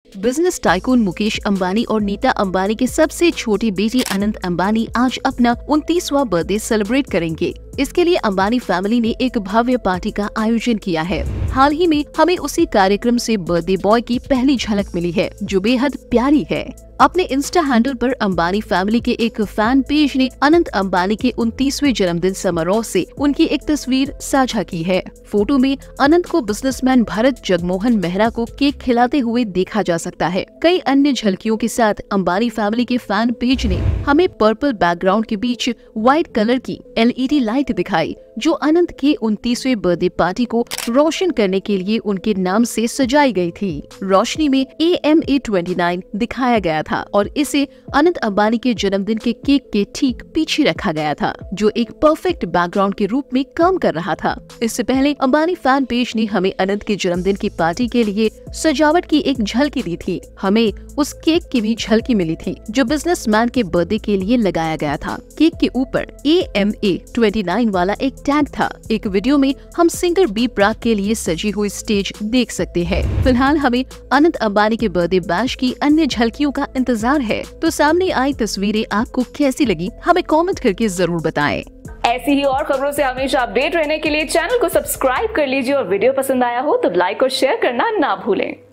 Business tycoon Mukesh Ambani और नीता अंबानी के सबसे छोटी बेटी अनंत अंबानी आज अपना 29वां बर्थडे सेलिब्रेट करेंगे। इसके लिए अंबानी फैमिली ने एक भव्य पार्टी का आयोजन किया है। हाल ही में हमें उसी कार्यक्रम से बर्थडे बॉय की पहली झलक मिली है, जो बेहद प्यारी है। अपने इंस्टा हैंडल पर अंबानी फैमिली के एक फैन पेज ने अनंत अंबानी के 29वें जन्मदिन समारोह से उनकी एक तस्वीर साझा की है। फोटो में अनंत को बिजनेसमैन भरत जगमोहन मेहरा को केक खिलाते हुए देखा जा सकता है। कई अन्य झलकियों के साथ अंबानी फैमिली के फैन पेज ने हमें पर्पल बैकग्राउंड के बीच व्हाइट कलर की LED लाइट दिखाई, जो अनंत के 29वें बर्थडे पार्टी को रोशन करने के लिए उनके नाम से सजाई गई थी। रोशनी में AMA 29 दिखाया गया था और इसे अनंत अंबानी के जन्मदिन के केक के ठीक पीछे रखा गया था, जो एक परफेक्ट बैकग्राउंड के रूप में काम कर रहा था। इससे पहले अंबानी फैन पेज ने हमें अनंत के जन्मदिन की पार्टी के लिए सजावट की एक झलकी दी थी। हमें उस केक की भी झलकी मिली थी, जो बिजनेसमैन के बर्थडे के लिए लगाया गया था। केक के ऊपर AMA 29 वाला एक टैग था। एक वीडियो में हम सिंगर बी प्राक के लिए सजी हुई स्टेज देख सकते हैं। फिलहाल हमें अनंत अंबानी के बर्थडे बैश की अन्य झलकियों का इंतजार है। तो सामने आई तस्वीरें आपको कैसी लगी, हमें कमेंट करके जरूर बताएं। ऐसी ही और खबरों से हमेशा अपडेट रहने के लिए चैनल को सब्सक्राइब कर लीजिए और वीडियो पसंद आया हो तो लाइक और शेयर करना ना भूलें।